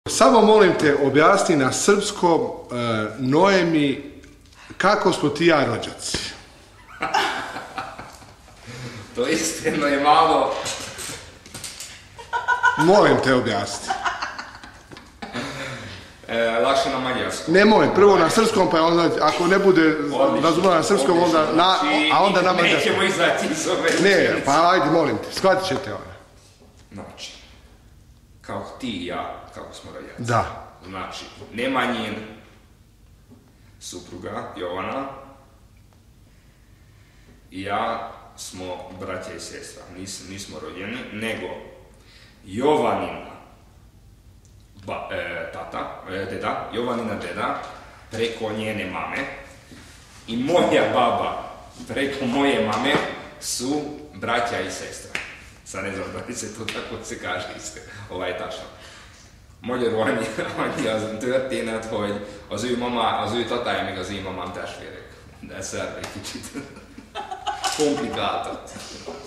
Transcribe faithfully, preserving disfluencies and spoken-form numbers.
Samo molim te, objasni na srpskom, uh, Noemi, kako smo ti ja rođaci? To iskreno je malo... Molim te, objasni. E, lakše na mađarskom. Nemoj, prvo na srpskom, pa onda, ako ne bude razumela na srpskom, onda na, a onda na mađarskom. Nećemo izaći iz ove Ne, rečenice. pa ajde, molim te, shvatit ćete ona. Znači, kao ti i ja, kako smo rođaci. Da. Znači, Nemanjin, supruga Jovana i ja smo braća i sestra. Nis, nismo rođeni, nego Jovanina ba, e, tata, e, deda, Jovanina deda, preko njene mame i moja baba preko moje mame su braća i sestra. Sad ne znam da li se to tako se kaže ovaj tačno. Magyarul annyi az történet, hogy az ő mama, az ő tatája még az én mamám testvérek. De ezt egy kicsit komplikáltat.